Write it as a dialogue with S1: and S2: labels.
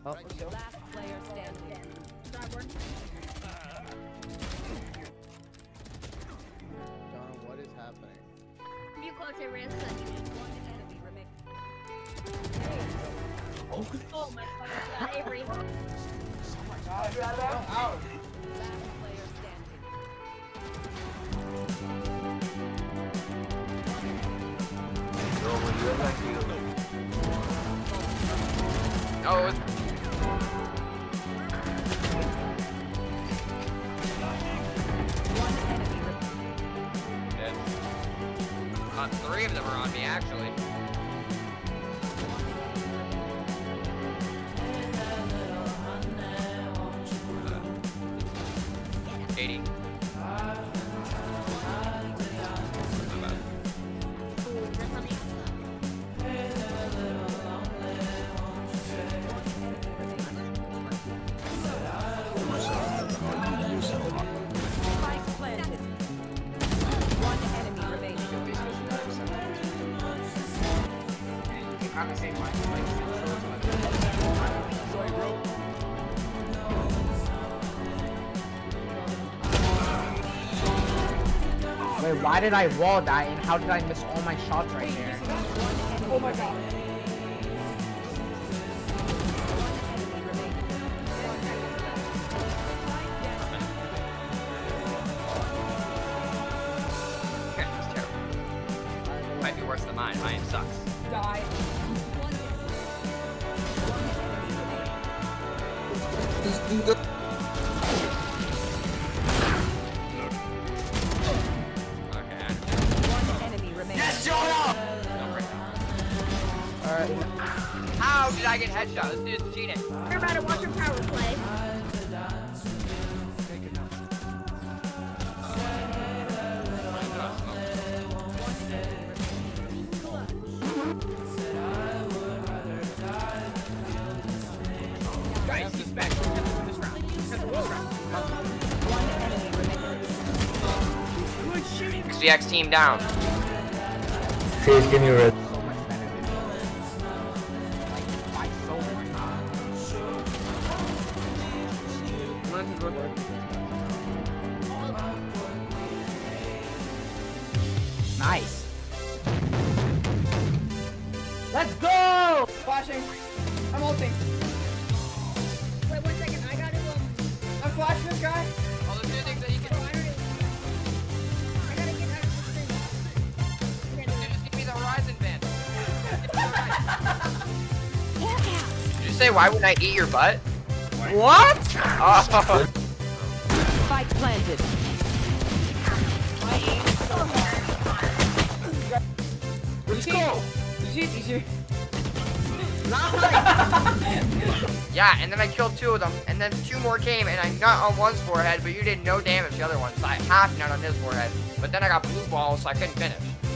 S1: Oh,
S2: Last player standing.
S1: John, what is happening?
S3: You close your wrist.
S2: One enemy remaining.
S3: Oh my god, Avery.
S4: Oh my god, I'm out.
S2: Last player standing.
S5: Oh,
S2: One enemy remaining.
S5: dead. Three of them are on me, actually. $80.
S2: Spike planted. One enemy remaining.
S4: I'm the same line. Wait, why did I wall that and how did I miss all my shots right there? Oh my god.
S5: Okay, that's terrible. Might be worse than mine. Mine sucks.
S4: Die.
S5: Okay.
S2: One enemy remaining.
S5: Don't break that.
S4: Alright.
S5: How did I get headshot? This dude's cheating.
S3: You're about to watch your power play.
S4: Guys, he's back. This round. This round.
S2: One enemy remaining.
S4: Good shooting.
S5: XGX team down.
S6: Please give me red.
S4: So much better than like by so much. Nice. Let's go! Flashing. I'm ulting.
S3: Wait 1 second, I gotta
S4: I'm flashing this guy.
S5: All the new things that you can
S3: I gotta get out of this thing.
S5: just give me the Horizon band. Did you say why wouldn't I eat your butt?
S4: What?
S5: Oh.
S2: Spike planted.
S4: Let's go. Easy.
S5: Yeah, and then I killed two of them, and then two more came, and I nut on one's forehead, but you did no damage to the other one, so I half nut on his forehead. But then I got blue balls, so I couldn't finish.